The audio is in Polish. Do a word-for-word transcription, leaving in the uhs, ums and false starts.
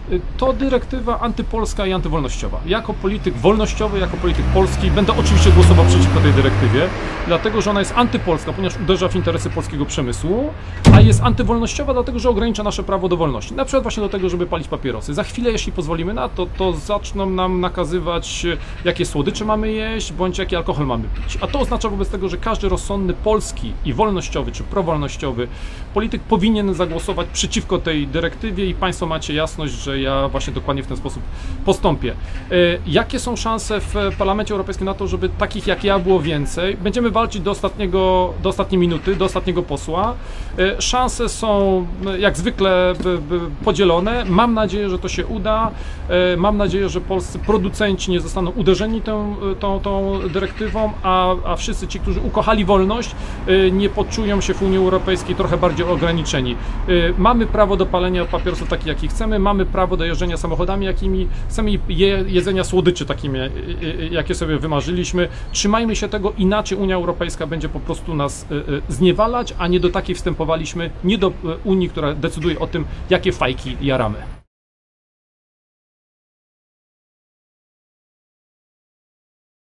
To dyrektywa antypolska i antywolnościowa. Jako polityk wolnościowy, jako polityk polski będę oczywiście głosował przeciwko tej dyrektywie, dlatego że ona jest antypolska, ponieważ uderza w interesy polskiego przemysłu, a jest antywolnościowa, dlatego że ogranicza nasze prawo do wolności. Na przykład właśnie do tego, żeby palić papierosy. Za chwilę, jeśli pozwolimy na to, to zaczną nam nakazywać, jakie słodycze mamy jeść, bądź jaki alkohol mamy pić. A to oznacza wobec tego, że każdy rozsądny polski i wolnościowy, czy prowolnościowy polityk powinien zagłosować przeciwko tej dyrektywie i Państwo macie jasność, że ja właśnie dokładnie w ten sposób postąpię. Jakie są szanse w Parlamencie Europejskim na to, żeby takich jak ja było więcej? Będziemy walczyć do ostatniego, do ostatniej minuty, do ostatniego posła. Szanse są jak zwykle podzielone. Mam nadzieję, że to się uda. Mam nadzieję, że polscy producenci nie zostaną uderzeni tą, tą, tą dyrektywą, a, a wszyscy ci, którzy ukochali wolność, nie poczują się w Unii Europejskiej trochę bardziej ograniczeni. Mamy prawo do palenia papierosów takich, jakich chcemy, mamy prawo do jeżdżenia samochodami, jakimi chcemy, je, jedzenia słodyczy takimi, jakie sobie wymarzyliśmy. Trzymajmy się tego, inaczej Unia Europejska będzie po prostu nas zniewalać, a nie do takiej wstępowaliśmy, nie do Unii, która decyduje o tym, jakie fajki jaramy.